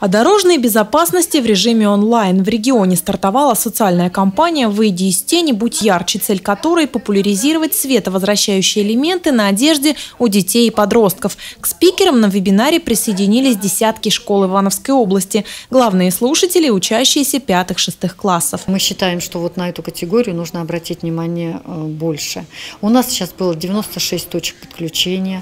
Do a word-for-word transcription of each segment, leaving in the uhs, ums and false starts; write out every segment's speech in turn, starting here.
О дорожной безопасности в режиме онлайн. В регионе стартовала социальная кампания «Выйди из тени, будь ярче», цель которой – популяризировать световозвращающие элементы на одежде у детей и подростков. К спикерам на вебинаре присоединились десятки школ Ивановской области. Главные слушатели – учащиеся пятых-шестых классов. Мы считаем, что вот на эту категорию нужно обратить внимание больше. У нас сейчас было девяносто шесть точек подключения.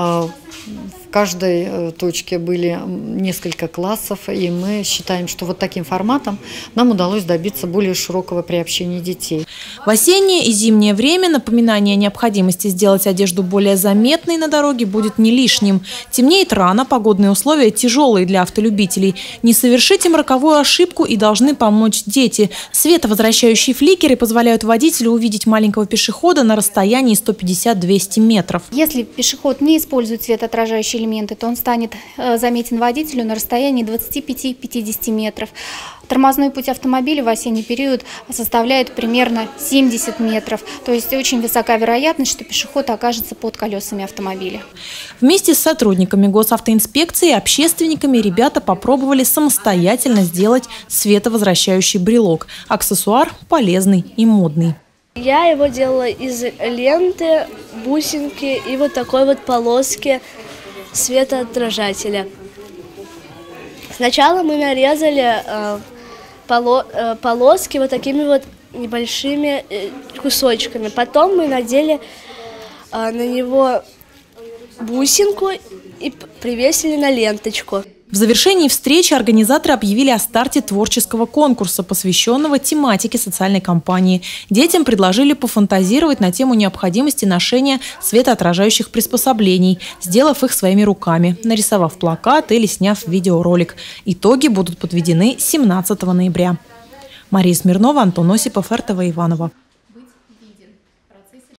В каждой точке были несколько классов, и мы считаем, что вот таким форматом нам удалось добиться более широкого приобщения детей. В осеннее и зимнее время напоминание о необходимости сделать одежду более заметной на дороге будет не лишним. Темнеет рано, погодные условия тяжелые для автолюбителей. Не совершите роковую ошибку и должны помочь дети. Световозвращающие фликеры позволяют водителю увидеть маленького пешехода на расстоянии сто пятьдесят — двести метров. Если пешеход не использует светоотражающие элементы, то он станет заметен водителю на расстоянии двадцати пяти — пятидесяти метров. Тормозной путь автомобиля в осенний период составляет примерно семьдесят метров. То есть очень высока вероятность, что пешеход окажется под колесами автомобиля. Вместе с сотрудниками госавтоинспекции и общественниками ребята попробовали самостоятельно сделать световозвращающий брелок. Аксессуар полезный и модный. Я его делала из ленты, бусинки и вот такой вот полоски светоотражателя. Сначала мы нарезали э, поло, э, полоски вот такими вот небольшими э, кусочками. Потом мы надели э, на него бусинку и привесили на ленточку. В завершении встречи организаторы объявили о старте творческого конкурса, посвященного тематике социальной кампании. Детям предложили пофантазировать на тему необходимости ношения светоотражающих приспособлений, сделав их своими руками, нарисовав плакат или сняв видеоролик. Итоги будут подведены семнадцатого ноября. Мария Смирнова, Антон Осипов, эр тэ вэ Иваново.